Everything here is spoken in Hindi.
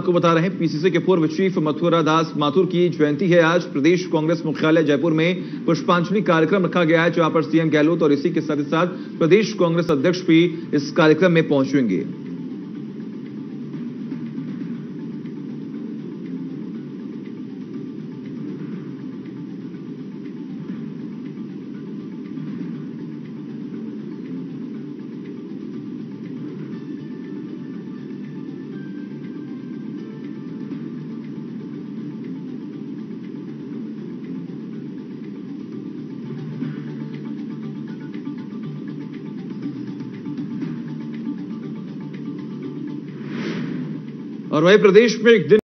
आपको बता रहे हैं, पीसीसी के पूर्व चीफ मथुरा दास माथुर की जयंती है आज। प्रदेश कांग्रेस मुख्यालय जयपुर में पुष्पांजलि कार्यक्रम रखा गया है, जहां पर सीएम गहलोत और इसी के साथ ही साथ प्रदेश कांग्रेस अध्यक्ष भी इस कार्यक्रम में पहुंचेंगे। और वही प्रदेश में एक दिन